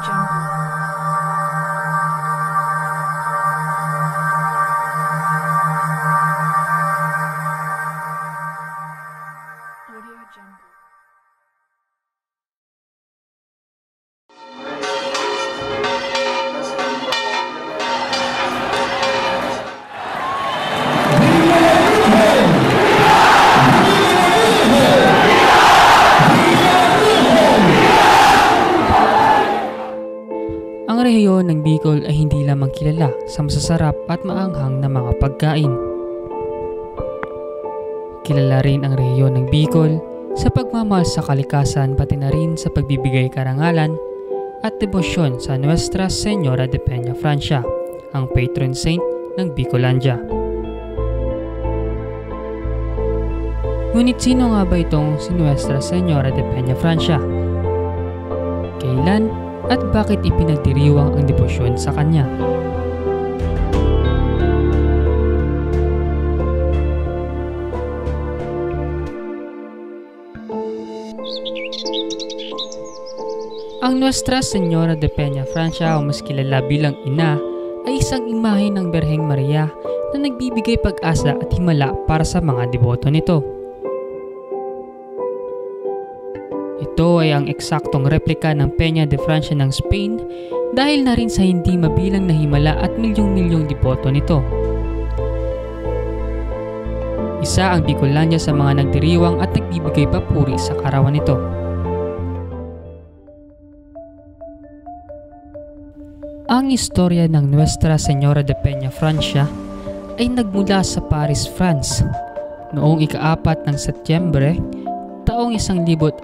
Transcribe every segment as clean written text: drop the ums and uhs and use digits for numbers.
Ang rehiyon ng Bicol ay hindi lamang kilala sa masasarap at maanghang na mga pagkain. Kilala rin ang rehiyon ng Bicol sa pagmamahal sa kalikasan, pati na rin sa pagbibigay karangalan at debosyon sa Nuestra Señora de Peñafrancia, ang patron saint ng Bicolandia. Ngunit sino nga ba itong si Nuestra Señora de Peñafrancia? Kailan at bakit ipinagdiriwang ang debosyon sa kanya? Ang Nuestra Señora de Peñafrancia o mas kilala bilang ina ay isang imahe ng Birheng Maria na nagbibigay pag-asa at himala para sa mga deboto nito. Ito ay ang eksaktong replika ng Peña de Francia ng Spain dahil na rin sa hindi mabilang na himala at milyong-milyong deboto nito. Isa ang Bicolandia sa mga nagdiriwang at nagbibigay papuri sa karawan nito. Ang istorya ng Nuestra Señora de Peñafrancia ay nagmula sa Paris, France noong ika-4 ng Setyembre taong 1401.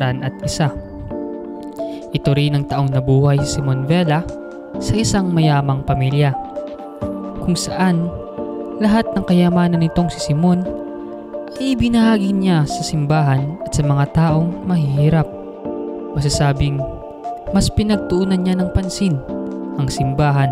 Ito rin ang taong nabuhay si Simon Vela sa isang mayamang pamilya, kung saan lahat ng kayamanan nitong si Simon ay ibinahagi niya sa simbahan at sa mga taong mahihirap. Masasabing mas pinagtuunan niya ng pansin ang simbahan.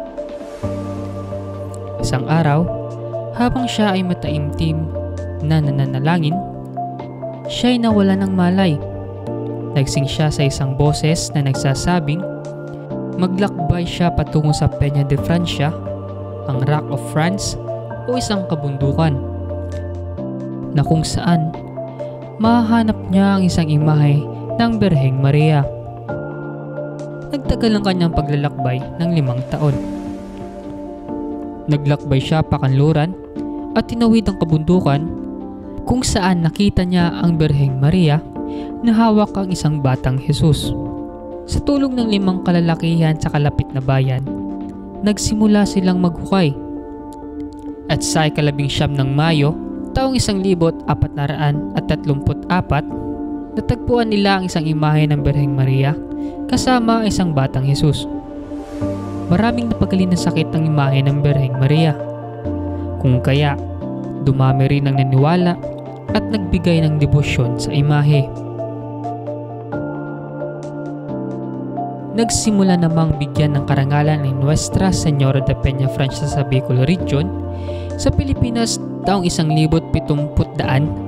Isang araw, habang siya ay mataimtim na nananalangin, siya ay nawala ng malay. Nagsing siya sa isang boses na nagsasabing maglakbay siya patungo sa Peña de Francia, ang Rock of France o isang kabundukan, na kung saan mahahanap niya ang isang imahe ng Birheng Maria. Nagtagal ang kanyang paglalakbay ng 5 taon. Naglakbay siya pakanluran at tinawid ang kabundukan, kung saan nakita niya ang Birheng Maria na hawak ang isang batang Jesus. Sa tulong ng 5 kalalakihan sa kalapit na bayan, nagsimula silang maghukay. At sa ika-19 ng Mayo, taong 1434, natagpuan nila ang isang imahe ng Birheng Maria kasama ang isang batang Jesus. Maraming napagaling na sakit ng imahe ng Birheng Maria, kung kaya dumami rin ang naniwala at nagbigay ng debosyon sa imahe. Nagsimula namang bigyan ng karangalan ni Nuestra Señora de Peñafrancia sa Bicol Region sa Pilipinas taong 1712.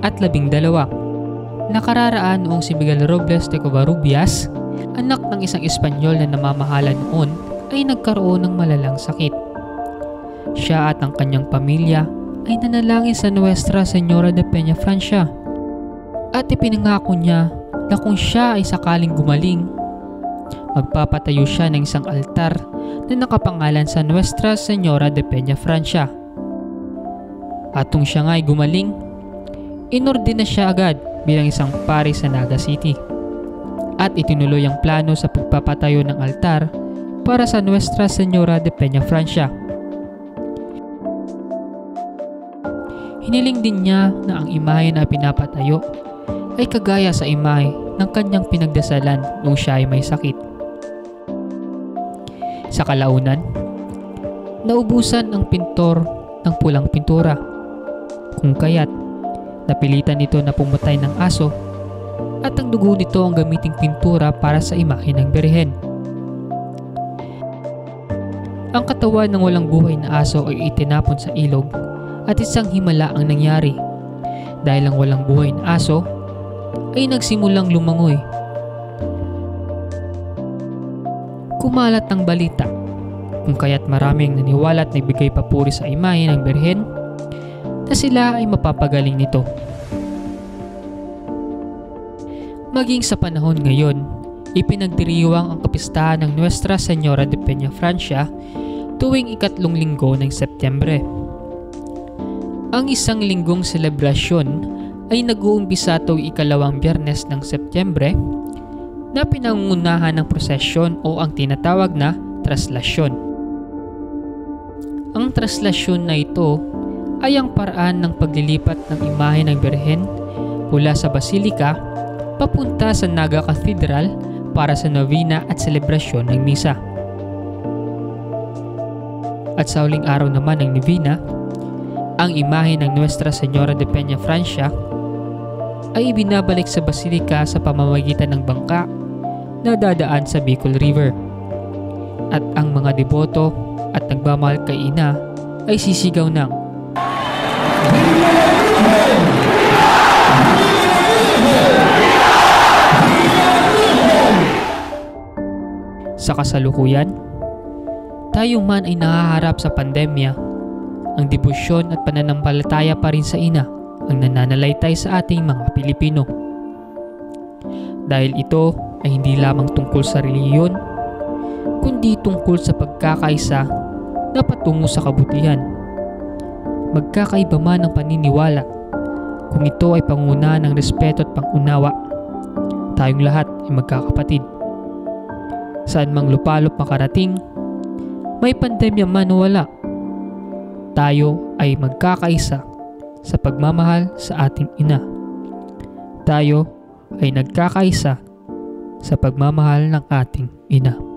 Nakararaan noong si Miguel Robles de Covarrubias, anak ng isang Espanyol na namamahala noon, ay nagkaroon ng malalang sakit. Siya at ang kanyang pamilya ay nanalangin sa Nuestra Señora de Peñafrancia at ipinangako niya na kung siya ay sakaling gumaling, magpapatayo siya ng isang altar na nakapangalan sa Nuestra Señora de Peñafrancia. At kung siya nga ay gumaling, inordina siya agad bilang isang pari sa Naga City at itinuloy ang plano sa pagpapatayo ng altar para sa Nuestra Señora de Peñafrancia. Hiniling din niya na ang imahe na pinapatayo ay kagaya sa imahe ng kanyang pinagdasalan noong siya ay may sakit. Sa kalaunan, naubusan ang pintor ng pulang pintura, kung kaya't napilitan ito na pumatay ng aso at ang dugo nito ang gamiting pintura para sa imahe ng Birhen. Ang katawan ng walang buhay na aso ay itinapon sa ilog at isang himala ang nangyari dahil ang walang buhay na aso ay nagsimulang lumangoy. Kumalat ang balita kung kaya't maraming naniwala at nagbigay papuri sa imahe ng Birhen na sila ay mapapagaling nito. Maging sa panahon ngayon, ipinagdiriwang ang kapistahan ng Nuestra Señora de Peña Francia tuwing ikatlong linggo ng Setyembre. Ang isang linggong selebrasyon ay nag-uumpisa tuwing ikalawang Biyernes ng Setyembre na pinangungunahan ng prosesyon o ang tinatawag na traslasyon. Ang traslasyon na ito ay ang paraan ng paglilipat ng imahe ng Birhen mula sa Basilika papunta sa Naga Cathedral para sa novena at selebrasyon ng misa. At sa huling araw naman ng novena, ang imahe ng Nuestra Señora de Peña Francia ay ibinabalik sa Basilika sa pamamagitan ng bangka na dadaan sa Bicol River. At ang mga deboto at nagmamahal kay ina ay sisigaw ng Sa kasalukuyan, tayo man ay nahaharap sa pandemya, ang debosyon at pananampalataya pa rin sa ina ang nananalaytay sa ating mga Pilipino. Dahil ito ay hindi lamang tungkol sa reliyon, kundi tungkol sa pagkakaisa na patungo sa kabutihan. Magkakaiba man ang paniniwala, kung ito ay pangunahan ng respeto at pangunawa, tayong lahat ay magkakapatid. Saan mang lupalop makarating, may pandemya man o wala, tayo ay magkakaisa sa pagmamahal sa ating ina. Tayo ay nagkakaisa sa pagmamahal ng ating ina.